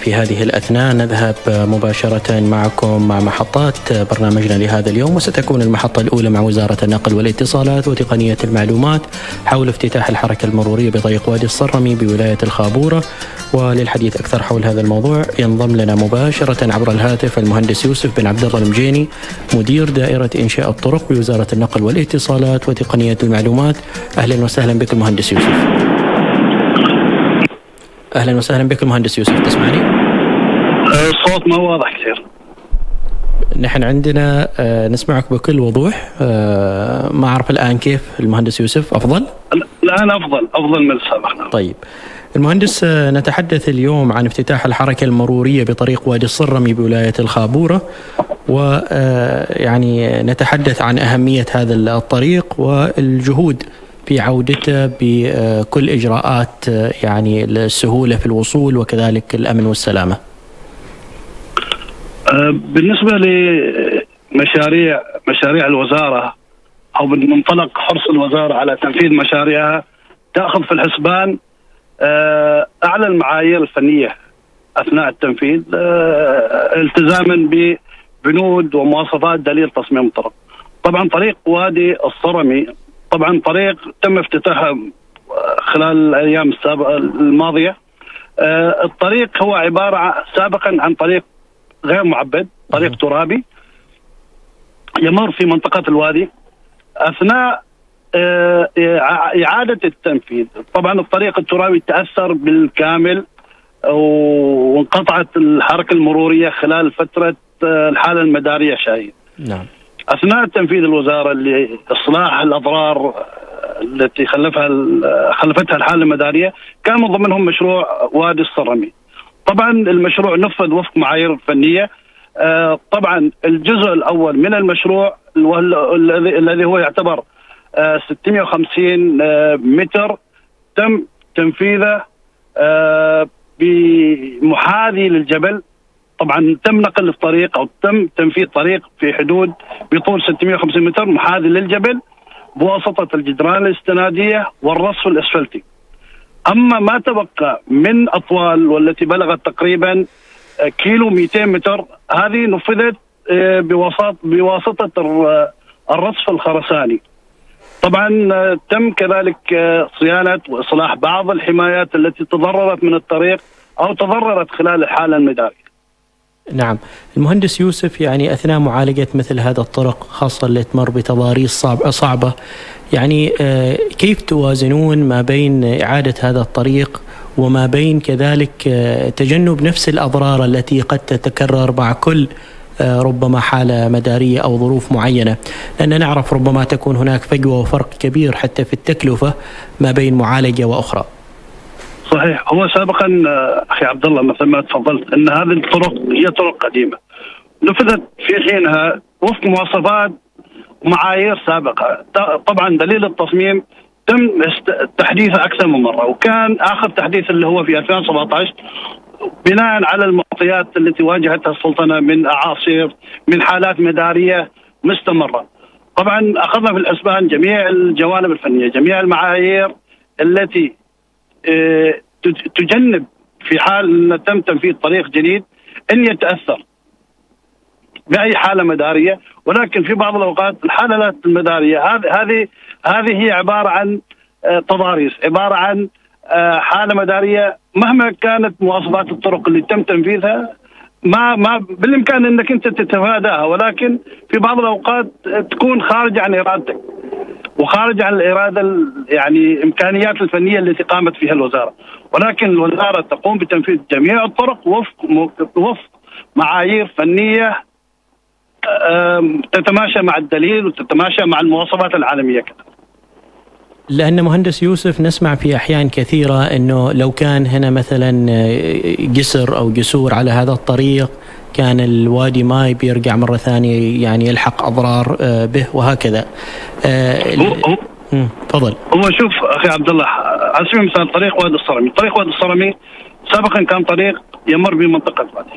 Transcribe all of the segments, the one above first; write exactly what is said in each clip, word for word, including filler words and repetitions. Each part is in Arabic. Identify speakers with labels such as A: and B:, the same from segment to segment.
A: في هذه الأثناء نذهب مباشرة معكم مع محطات برنامجنا لهذا اليوم، وستكون المحطة الأولى مع وزارة النقل والاتصالات وتقنية المعلومات حول افتتاح الحركة المرورية بطريق وادي الصرمي بولاية الخابورة. وللحديث أكثر حول هذا الموضوع ينضم لنا مباشرة عبر الهاتف المهندس يوسف بن عبد الله المجيني، مدير دائرة إنشاء الطرق بوزارة النقل والاتصالات وتقنية المعلومات. أهلا وسهلا بك المهندس يوسف. أهلا وسهلا بك المهندس يوسف، تسمعني؟
B: الصوت ما واضح كثير.
A: نحن عندنا نسمعك بكل وضوح، ما أعرف الآن كيف المهندس يوسف؟ أفضل؟
B: الآن أفضل أفضل من السابق.
A: طيب المهندس، نتحدث اليوم عن افتتاح الحركة المرورية بطريق وادي الصرمي بولاية الخابورة، ويعني نتحدث عن أهمية هذا الطريق والجهود في عودته بكل إجراءات يعني السهولة في الوصول وكذلك الأمن والسلامة.
B: بالنسبة لمشاريع مشاريع الوزارة أو من منطلق حرص الوزارة على تنفيذ مشاريعها، تأخذ في الحسبان أعلى المعايير الفنية أثناء التنفيذ، التزاما ببنود ومواصفات دليل تصميم الطرق. طبعا طريق وادي الصرمي طبعا طريق تم افتتاحه خلال الأيام السابقة الماضية. الطريق هو عبارة سابقا عن طريق غير معبد، طريق ترابي يمر في منطقة الوادي. أثناء إعادة التنفيذ طبعا الطريق الترابي تأثر بالكامل وانقطعت الحركة المرورية خلال فترة الحالة المدارية شهية.
A: نعم.
B: أثناء تنفيذ الوزارة لإصلاح الأضرار التي خلفها خلفتها الحالة المدارية، كان من ضمنهم مشروع وادي الصرمي. طبعا المشروع نفذ وفق معايير فنية. طبعا الجزء الأول من المشروع الذي هو يعتبر ستمئة وخمسين متر تم تنفيذه بمحاذي للجبل. طبعا تم نقل الطريق او تم تنفيذ طريق في حدود بطول ستمئة وخمسين متر محاذي للجبل بواسطه الجدران الاستناديه والرصف الاسفلتي. اما ما تبقى من اطوال والتي بلغت تقريبا كيلو مئتين متر، هذه نفذت بواسطه بواسطه الرصف الخرساني. طبعا تم كذلك صيانه واصلاح بعض الحمايات التي تضررت من الطريق او تضررت خلال الحاله المداريه.
A: نعم المهندس يوسف، يعني أثناء معالجة مثل هذا الطرق خاصة اللي تمر بتضاريس صعبة, صعبة يعني كيف توازنون ما بين إعادة هذا الطريق وما بين كذلك تجنب نفس الأضرار التي قد تتكرر مع كل ربما حالة مدارية أو ظروف معينة، لأن نعرف ربما تكون هناك فجوة وفرق كبير حتى في التكلفة ما بين معالجة وأخرى.
B: صحيح. هو سابقا اخي عبد الله مثل ما تفضلت ان هذه الطرق هي طرق قديمه نفذت في حينها وفق مواصفات ومعايير سابقه. طبعا دليل التصميم تم تحديثه اكثر من مره، وكان اخر تحديث اللي هو في ألفين وسبعة عشر بناء على المعطيات التي واجهتها السلطنه من اعاصير من حالات مداريه مستمره. طبعا اخذنا في الحسبان جميع الجوانب الفنيه، جميع المعايير التي تجنب في حال ان تم تنفيذ طريق جديد ان يتاثر باي حاله مداريه. ولكن في بعض الاوقات الحالات المداريه هذه هذه هذه هي عباره عن تضاريس، عباره عن حاله مداريه مهما كانت مواصفات الطرق اللي تم تنفيذها ما ما بالامكان انك انت تتفاداها، ولكن في بعض الاوقات تكون خارجه عن ارادتك وخارج عن الإرادة يعني الإمكانيات الفنية التي قامت فيها الوزارة. ولكن الوزارة تقوم بتنفيذ جميع الطرق وفق وفق معايير فنية تتماشى مع الدليل وتتماشى مع المواصفات العالمية كذا.
A: لأن مهندس يوسف نسمع في أحيان كثيرة أنه لو كان هنا مثلا جسر أو جسور على هذا الطريق كان الوادي ما بيرجع مرة ثانية يعني يلحق أضرار به وهكذا.
B: هو
A: تفضل.
B: هو شوف أخي عبد الله، على سبيل المثال طريق وادي الصرمي، طريق وادي الصرمي سابقا كان طريق يمر بمنطقة الوادي.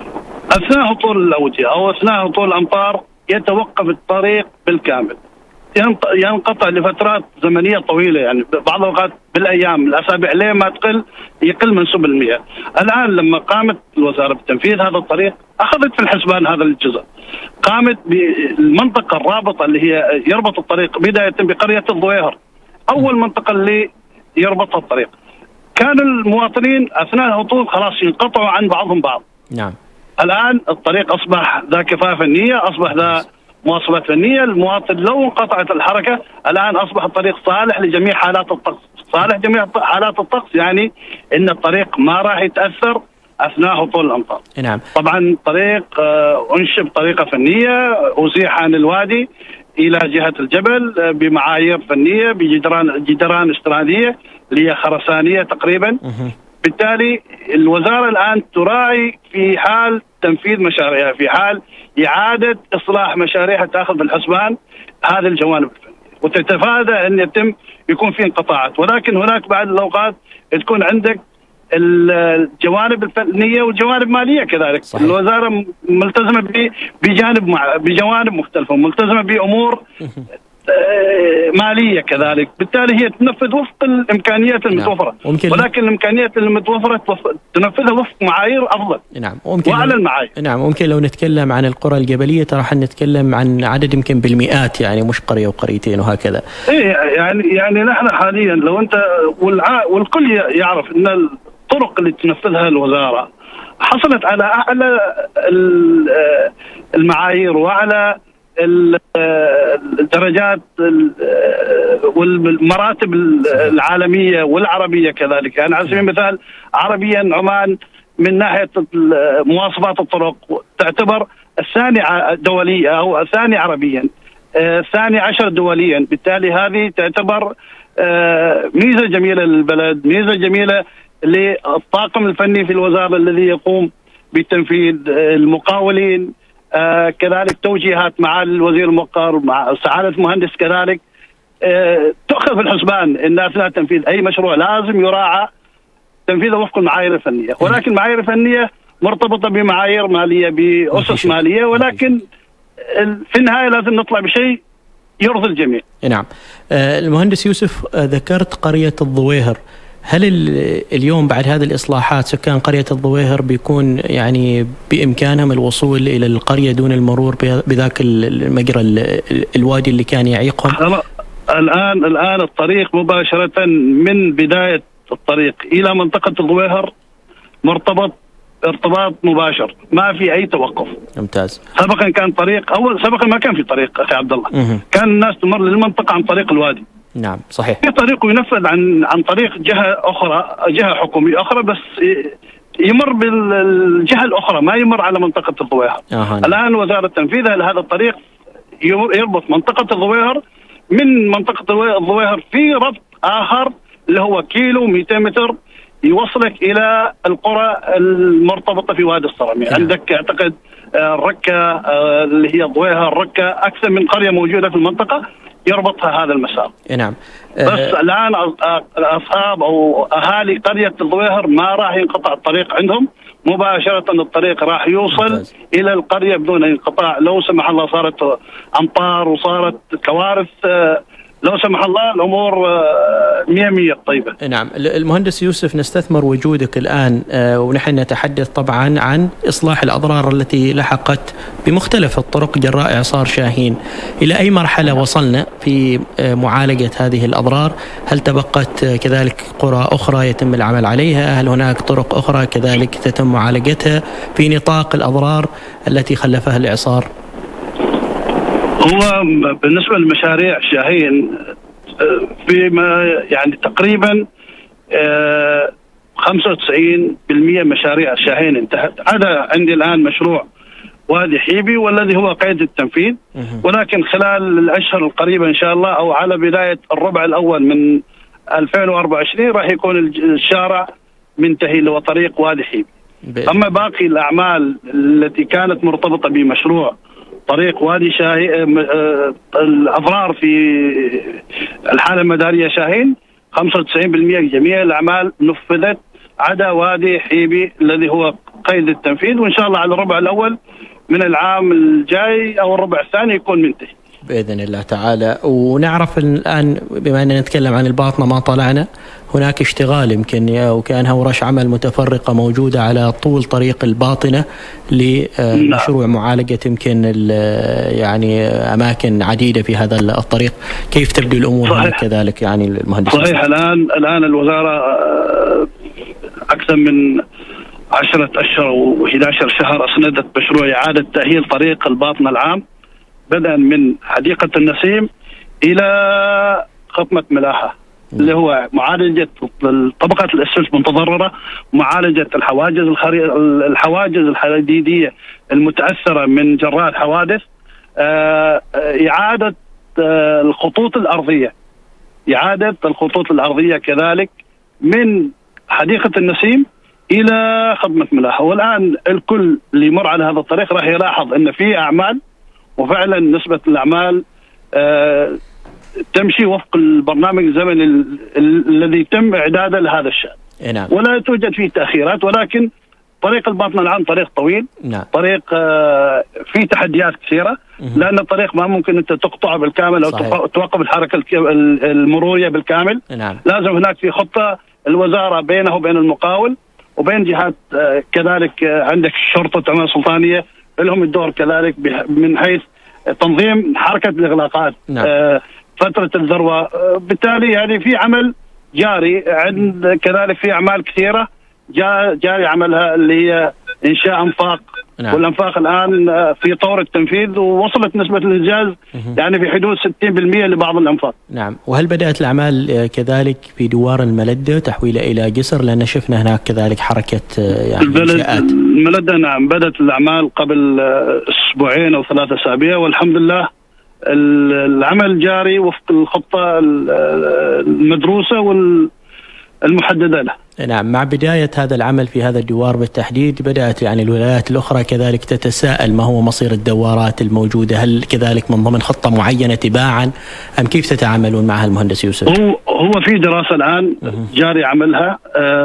B: أثناء هطول الأودية أو أثناء هطول الأمطار يتوقف الطريق بالكامل. ينقطع لفترات زمنيه طويله، يعني بعض الاوقات بالايام الاسابيع ليه ما تقل يقل منسوب المياه. الان لما قامت الوزاره بتنفيذ هذا الطريق اخذت في الحسبان هذا الجزء، قامت بالمنطقه الرابطه اللي هي يربط الطريق بدايه بقريه الضويهر، اول منطقه اللي يربطها الطريق. كان المواطنين اثناء الهطول خلاص ينقطعوا عن بعضهم بعض.
A: نعم.
B: الان الطريق اصبح ذا كفاءه فنيه، اصبح ذا مواصفات فنيه، المواطن لو انقطعت الحركه الان اصبح الطريق صالح لجميع حالات الطقس، صالح جميع حالات الطقس، يعني ان الطريق ما راح يتاثر اثناء هطول الامطار.
A: نعم.
B: طبعا الطريق انشئ بطريقه فنيه، ازيح عن الوادي الى جهه الجبل بمعايير فنيه، بجدران جدران استراتيجيه اللي هي خرسانيه تقريبا. بالتالي الوزاره الان تراعي في حال تنفيذ مشاريعها، في حال اعاده اصلاح مشاريعها تاخذ بالحسبان هذه الجوانب الفنيه، وتتفادى ان يتم يكون في انقطاعات، ولكن هناك بعض الاوقات تكون عندك الجوانب الفنيه والجوانب الماليه كذلك. صحيح. الوزاره ملتزمه بجانب مع بجوانب مختلفه، ملتزمه بامور ماليه كذلك، بالتالي هي تنفذ وفق الامكانيات المتوفره. نعم. ولكن الامكانيات المتوفره تنفذها وفق معايير افضل.
A: نعم. ممكن
B: وعلى المعايير.
A: نعم. ممكن لو نتكلم عن القرى الجبليه ترى راح نتكلم عن عدد يمكن بالمئات، يعني مش قريه وقريتين وهكذا.
B: ايه يعني يعني نحن حاليا لو انت والع... والكل يعرف ان الطرق اللي تنفذها الوزاره حصلت على اعلى المعايير وعلى الدرجات والمراتب العالمية والعربية كذلك. يعني على سبيل المثال عربيا عمان من ناحية مواصفات الطرق تعتبر الثاني دوليا أو الثاني عربيا، الثاني عشر دوليا، بالتالي هذه تعتبر ميزة جميلة للبلد، ميزة جميلة للطاقم الفني في الوزارة الذي يقوم بتنفيذ المقاولين. آه كذلك توجيهات مع الوزير الموقر مع سعادة المهندس كذلك آه تؤخذ في الحسبان ان اثناء تنفيذ اي مشروع لازم يراعى تنفيذه وفق المعايير الفنيه، ولكن المعايير الفنيه مرتبطه بمعايير ماليه باسس ماليه، ولكن في النهايه لازم نطلع بشيء يرضي الجميع.
A: نعم. آه المهندس يوسف، آه ذكرت قريه الضويهر، هل اليوم بعد هذه الإصلاحات سكان قرية الضويهر بيكون يعني بإمكانهم الوصول إلى القرية دون المرور بذاك المجرى الوادي اللي كان يعيقهم؟
B: الآن الآن الطريق مباشرة من بداية الطريق إلى منطقة الضويهر مرتبط ارتباط مباشر، ما في أي توقف.
A: ممتاز.
B: سابقا كان طريق أول سابقا ما كان في طريق أخي عبد الله، مه. كان الناس تمر للمنطقة عن طريق الوادي.
A: نعم صحيح.
B: في طريق ينفذ عن عن طريق جهه اخرى، جهه حكوميه اخرى، بس يمر بالجهه الاخرى، ما يمر على منطقه الضويهر. آه الان وزاره تنفيذها لهذا الطريق يربط منطقه الضويهر من منطقه الضويهر في ربط اخر اللي هو كيلو مئتين متر يوصلك الى القرى المرتبطه في وادي الصرمي. آه. عندك اعتقد الركه اللي هي الضويهر، الركه اكثر من قريه موجوده في المنطقه يربطها هذا المسار.
A: نعم.
B: بس الان اصحاب او اهالي قريه الضويهر ما راح ينقطع الطريق عندهم، مباشره الطريق راح يوصل ممتاز. الى القريه بدون انقطاع. لو سمح الله صارت امطار وصارت كوارث، لو سمح الله الامور مية مية طيبه.
A: نعم. المهندس يوسف، نستثمر وجودك الان ونحن نتحدث طبعا عن اصلاح الاضرار التي لحقت بمختلف الطرق جراء اعصار شاهين. الى اي مرحله وصلنا في معالجه هذه الاضرار؟ هل تبقت كذلك قرى اخرى يتم العمل عليها؟ هل هناك طرق اخرى كذلك تتم معالجتها في نطاق الاضرار التي خلفها الاعصار؟
B: هو بالنسبة لمشاريع شاهين فيما يعني تقريبا خمسة وتسعين بالمئة مشاريع شاهين انتهت. هذا عندي الآن مشروع وادي حيبي والذي هو قيد التنفيذ، ولكن خلال الأشهر القريبة إن شاء الله أو على بداية الربع الأول من ألفين وأربعة وعشرين راح يكون الشارع منتهي اللي هو طريق وادي حيبي. أما باقي الأعمال التي كانت مرتبطة بمشروع طريق وادي شاهين، الأضرار في الحالة المدارية شاهين خمسة وتسعين بالمئة جميع الأعمال نفذت عدا وادي حيبي الذي هو قيد التنفيذ، وإن شاء الله على الربع الأول من العام الجاي أو الربع الثاني يكون منتهي.
A: بإذن الله تعالى. ونعرف الآن بما أننا نتكلم عن الباطنة ما طلعنا، هناك اشتغال يمكن وكأنها ورش عمل متفرقة موجودة على طول طريق الباطنة لمشروع معالجة يمكن يعني أماكن عديدة في هذا الطريق. كيف تبدو الأمور هناك كذلك يعني المهندس؟
B: صحيح. الآن الآن الوزارة أكثر من عشرة أشهر وإحدى عشرة شهر أسندت مشروع إعادة تأهيل طريق الباطنة العام بدءا من حديقة النسيم إلى خطمة ملاحة، اللي هو معالجة طبقات الأسفلت المتضررة، معالجة الحواجز الخري... الحواجز الحديدية المتأثرة من جراء الحوادث، إعادة الخطوط الأرضية إعادة الخطوط الأرضية كذلك من حديقة النسيم إلى خدمة ملاحة. والآن الكل اللي يمر على هذا الطريق راح يلاحظ أن في أعمال، وفعلا نسبة الأعمال آه تمشي وفق البرنامج الزمني ال ال الذي تم إعداده لهذا الشأن.
A: نعم.
B: ولا توجد فيه تأخيرات، ولكن طريق الباطنة العام طريق طويل.
A: نعم.
B: طريق آه فيه تحديات كثيرة، لأن الطريق ما ممكن أنت تقطعه بالكامل أو صحيح. توقف الحركة المرورية بالكامل.
A: نعم.
B: لازم هناك في خطة الوزارة بينه وبين المقاول وبين جهات آه كذلك. آه عندك شرطة عمال سلطانية لهم الدور كذلك من حيث تنظيم حركة الإغلاقات.
A: نعم.
B: آه فترة الذروة. آه بالتالي يعني في عمل جاري، عند كذلك في أعمال كثيرة جاري عملها اللي هي إنشاء أنفاق. نعم. والأنفاق الآن في طور التنفيذ، ووصلت نسبة الإنجاز يعني في حدود ستين بالمئة لبعض الأنفاق.
A: نعم. وهل بدأت الأعمال كذلك في دوار الملدة تحويله إلى جسر؟ لأن شفنا هناك كذلك حركة يعني إنشاءات.
B: الملدة نعم بدأت الأعمال قبل أسبوعين أو ثلاثة أسابيع، والحمد لله العمل جاري وفق الخطة المدروسة والمحددة له.
A: نعم. مع بداية هذا العمل في هذا الدوار بالتحديد بدأت يعني الولايات الأخرى كذلك تتساءل ما هو مصير الدوارات الموجودة، هل كذلك من ضمن خطة معينة تباعا أم كيف تتعاملون معها المهندس يوسف؟
B: هو هو في دراسة الآن جاري عملها،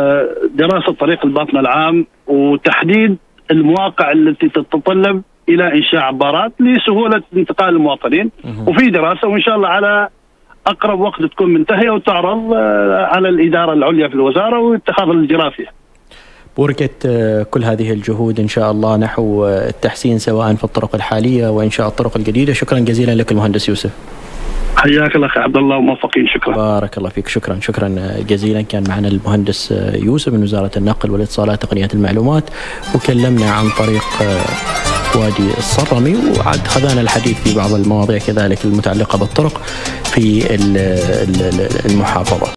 B: دراسة طريق الباطنة العام وتحديد المواقع التي تتطلب إلى إنشاء عبارات لسهولة انتقال المواطنين، وفي دراسة وإن شاء الله على أقرب وقت تكون منتهية وتعرض على الإدارة العليا في الوزارة واتخاذ الإجراء فيها.
A: بوركت كل هذه الجهود إن شاء الله نحو التحسين سواء في الطرق الحالية وإنشاء الطرق الجديدة. شكرا جزيلا لك المهندس يوسف.
B: حياك الله أخي عبد الله وموفقين. شكرا.
A: بارك الله فيك. شكرا شكرا جزيلا. كان معنا المهندس يوسف من وزارة النقل والاتصالات تقنية المعلومات، وكلمنا عن طريق وادي الصرمي، وعاد خذانا الحديث في بعض المواضيع كذلك المتعلقة بالطرق في المحافظة.